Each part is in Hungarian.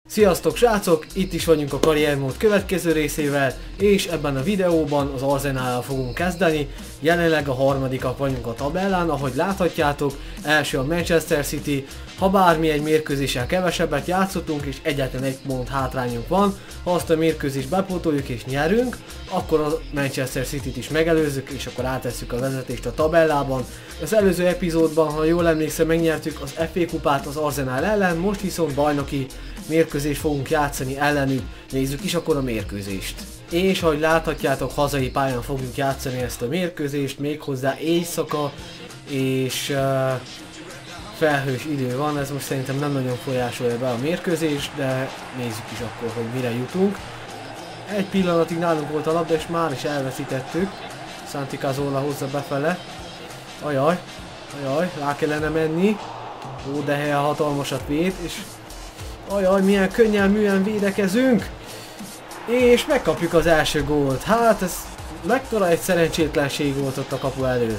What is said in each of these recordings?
Sziasztok srácok, itt is vagyunk a karriermód következő részével, és ebben a videóban az Arsenállal fogunk kezdeni. Jelenleg a harmadikak vagyunk a tabellán, ahogy láthatjátok, első a Manchester City. Ha bármi egy mérkőzéssel kevesebbet játszottunk és egyetlen egy pont hátrányunk van, ha azt a mérkőzést bepótoljuk és nyerünk, akkor a Manchester Cityt is megelőzzük, és akkor átesszük a vezetést a tabellában. Az előző epizódban, ha jól emlékszem, megnyertük az FA kupát az Arsenal ellen, most viszont bajnoki mérkőzést fogunk játszani ellenük. Nézzük is akkor a mérkőzést. És ahogy láthatjátok, hazai pályán fogjuk játszani ezt a mérkőzést, méghozzá éjszaka, és felhős idő van, ez most szerintem nem nagyon folyásolja be a mérkőzést, de nézzük is akkor, hogy mire jutunk. Egy pillanatig nálunk volt a labda, és már is elveszítettük. Santi Cazorla hozza befele. Ajaj, ajaj, rá kellene menni. Ó, de helyen hatalmasat véd, és ajaj, milyen könnyelműen védekezünk. És megkapjuk az első gólt. Hát ez mekkora egy szerencsétlenség volt ott a kapu előtt.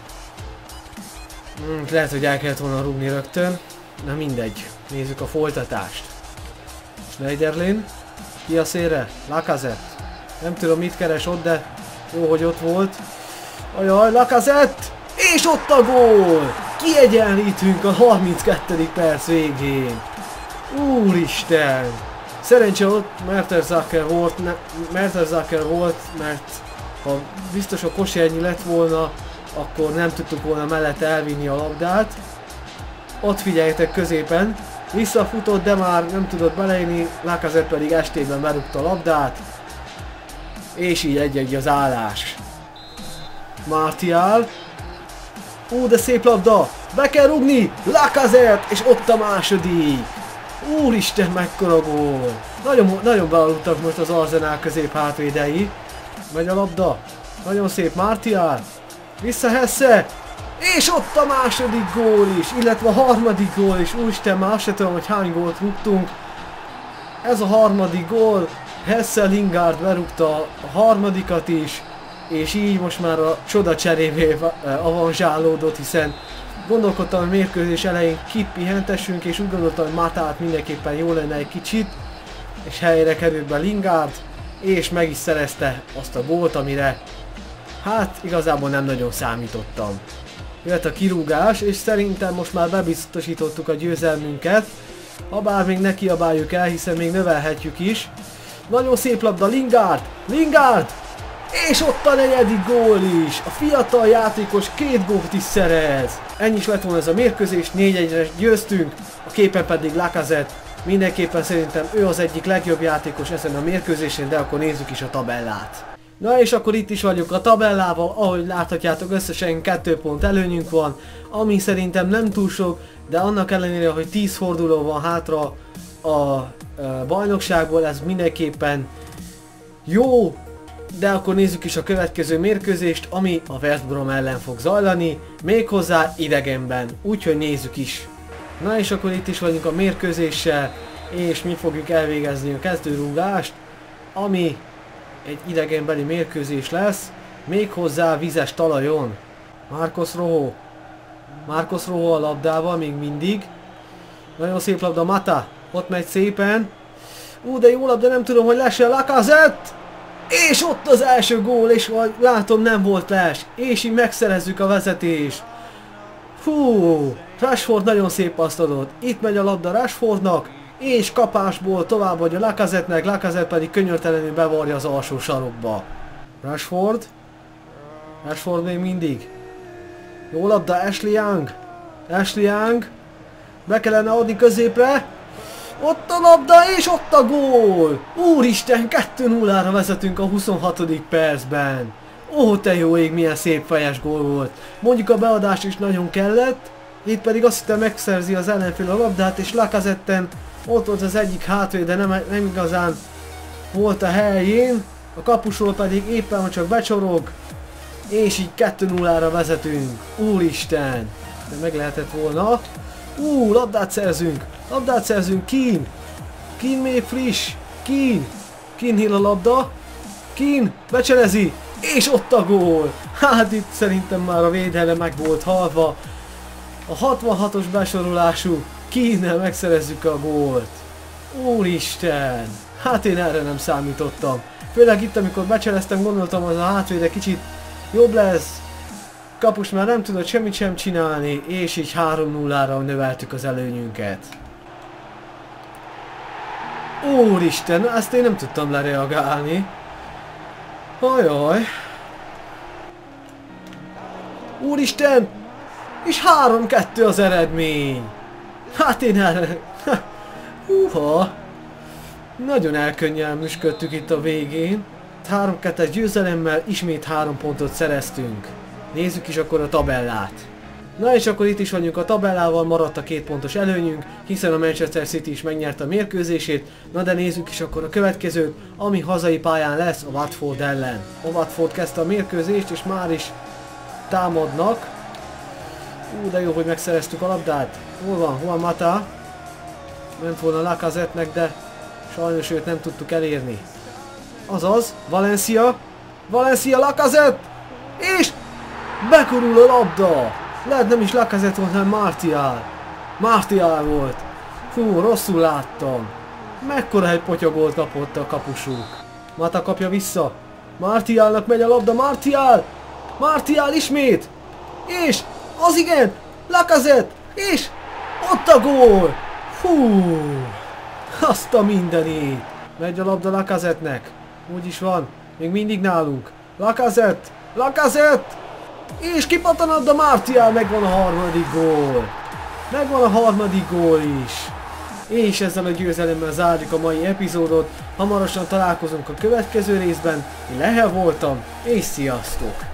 Lehet, hogy el kellett volna rúgni rögtön. Na mindegy, nézzük a folytatást. Schneiderlin, ki a szélre? Lacazette. Nem tudom mit keres ott, de jó, hogy ott volt. Ajaj, Lacazette! És ott a gól! Kiegyenlítünk a 32. perc végén. Úristen! Szerencsé ott Mertesacker volt, mert ha biztos a Koscielny lett volna, akkor nem tudtuk volna mellette elvinni a labdát. Ott figyeljetek középen, visszafutott, de már nem tudott beleérni, Lacazette pedig estében berúgta a labdát. És így egy-egy az állás. Martial. De szép labda! Be kell rúgni! Lacazette! És ott a második! Úristen, mekkora gól! Nagyon bealudtak most az Arsenal közép hátvédei. Megy a labda. Nagyon szép Martial. Vissza Hesse! És ott a második gól is, illetve a harmadik gól is. Úristen, már azt se tudom, hogy hány gólt rúgtunk. Ez a harmadik gól. Hesse Lingard berúgta a harmadikat is. És így most már a csoda cserévé avanzsálódott, hiszen gondolkodtam, hogy mérkőzés elején kipihentessünk, és úgy gondoltam, hogy Matát mindenképpen jó lenne egy kicsit. És helyre került be Lingard, és meg is szerezte azt a gólt, amire hát igazából nem nagyon számítottam. Jött a kirúgás, és szerintem most már bebiztosítottuk a győzelmünket. Habár még ne kiabáljuk el, hiszen még növelhetjük is. Nagyon szép labda, Lingard! Lingard! És ott a negyedik gól is! A fiatal játékos 2 gólt is szerez! Ennyi is lett volna ez a mérkőzés, 4-1-re győztünk, a képen pedig Lacazette. Mindenképpen szerintem ő az egyik legjobb játékos ezen a mérkőzésen, de akkor nézzük is a tabellát. Na és akkor itt is vagyunk a tabellával, ahogy láthatjátok, összesen 2 pont előnyünk van, ami szerintem nem túl sok, de annak ellenére, hogy 10 forduló van hátra a bajnokságból, ez mindenképpen jó. De akkor nézzük is a következő mérkőzést, ami a West Brom ellen fog zajlani, méghozzá idegenben, úgyhogy nézzük is. Na és akkor itt is vagyunk a mérkőzéssel, és mi fogjuk elvégezni a kezdőrúgást, ami egy idegenbeli mérkőzés lesz, méghozzá vizes talajon. Marcos Rojo a labdával még mindig. Nagyon szép labda, Mata, ott megy szépen. De jó labda, nem tudom, hogy lesz-e Lacazette! És ott az első gól, és látom, nem volt les, és így megszerezzük a vezetést. Fú, Rashford nagyon szép paszt adott. Itt megy a labda Rashfordnak, és kapásból tovább vagy a Lacazette-nek, Lacazette pedig könyörtelenül bevarja az alsó sarokba. Rashford még mindig. Jó labda, Ashley Young, be kellene adni középre. Ott a labda, és ott a gól! Úristen, 2-0-ra vezetünk a 26. percben. Ó, te jó ég, milyen szép fejes gól volt. Mondjuk a beadás is nagyon kellett, itt pedig azt hittem megszerzi az ellenfél a labdát, és Lacazetten ott volt az egyik hátvéd, de nem igazán volt a helyén. A kapusról pedig éppen csak becsorog, és így 2-0-ra vezetünk. Úristen, de meg lehetett volna. Labdát szerzünk, Keane még friss, Keane hill a labda, Keane becselezi, és ott a gól. Hát itt szerintem már a védelem meg volt halva. A 66-os besorolású Keane-nel megszerezzük a gólt. Úristen! Hát én erre nem számítottam. Főleg itt, amikor becseleztem, gondoltam, az a hátvéde kicsit jobb lesz. Kapus már nem tudott semmit sem csinálni, és így 3-0-ra növeltük az előnyünket. Úristen, ezt én nem tudtam lereagálni. Ajaj. Úristen! És 3-2 az eredmény. Hát én erre... Húha! Nagyon elkönnyelműsködtük itt a végén. 3-2-es győzelemmel ismét 3 pontot szereztünk. Nézzük is akkor a tabellát. Na és akkor itt is vagyunk a tabellával, maradt a 2 pontos előnyünk, hiszen a Manchester City is megnyerte a mérkőzését. Na de nézzük is akkor a következőt, ami hazai pályán lesz a Watford ellen. A Watford kezdte a mérkőzést, és már is támadnak. De jó, hogy megszereztük a labdát. Hol van? Hol van Mata? Ment volna Lacazette-nek, de sajnos őt nem tudtuk elérni. Azaz, Valencia. Valencia, Lacazette! És bekurul a labda! Lehet nem is Lacazette volt, hanem Martial. Martial volt. Hú, rosszul láttam. Mekkora egy potyagolt kapott a kapusuk. Mata kapja vissza. Martialnak megy a labda, Martial! Martial ismét! És az igen! Lacazette! És ott a gól! Hú! Azt a mindenit! Megy a labda Lacazette-nek. Úgy is van. Még mindig nálunk. Lacazette! Lacazette! És kipattan a labda, Martial, megvan a harmadik gól. Megvan a harmadik gól is. És ezzel a győzelemmel zárjuk a mai epizódot. Hamarosan találkozunk a következő részben. Én Lehel voltam, és sziasztok!